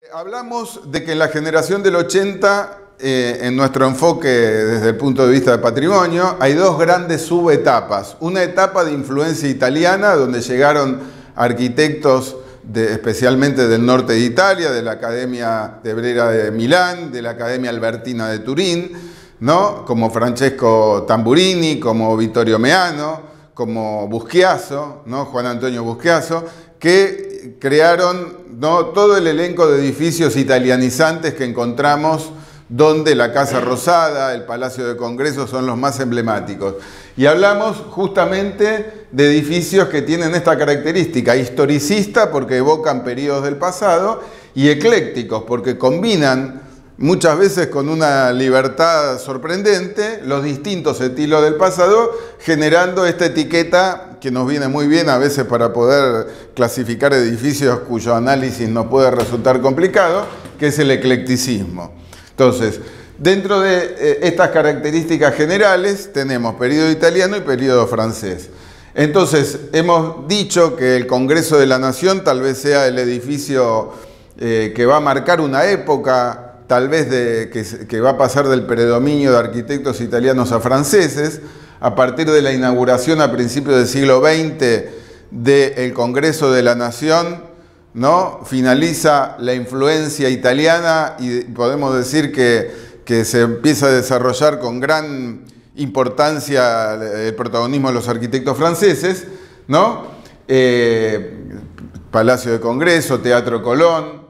Hablamos de que en la generación del 80, en nuestro enfoque desde el punto de vista de patrimonio, hay dos grandes subetapas. Una etapa de influencia italiana, donde llegaron arquitectos especialmente del norte de Italia, de la Accademia de Brera de Milán, de la Accademia Albertina de Turín, ¿no? Como Francesco Tamburini, como Vittorio Meano, como Buschiaso, ¿no? Juan Antonio Buschiaso, que crearon, ¿no?, todo el elenco de edificios italianizantes que encontramos, donde la Casa Rosada, el Palacio de Congreso son los más emblemáticos. Y hablamos justamente de edificios que tienen esta característica: historicista, porque evocan periodos del pasado, y eclécticos, porque combinan muchas veces con una libertad sorprendente los distintos estilos del pasado, generando esta etiqueta que nos viene muy bien a veces para poder clasificar edificios cuyo análisis nos puede resultar complicado, que es el eclecticismo. Entonces, dentro de estas características generales tenemos periodo italiano y periodo francés. Entonces, hemos dicho que el Congreso de la Nación tal vez sea el edificio que va a marcar una época, tal vez que va a pasar del predominio de arquitectos italianos a franceses. A partir de la inauguración a principios del siglo XX del Congreso de la Nación, ¿no?, finaliza la influencia italiana y podemos decir que se empieza a desarrollar con gran importancia el protagonismo de los arquitectos franceses, ¿no? Palacio de Congreso, Teatro Colón,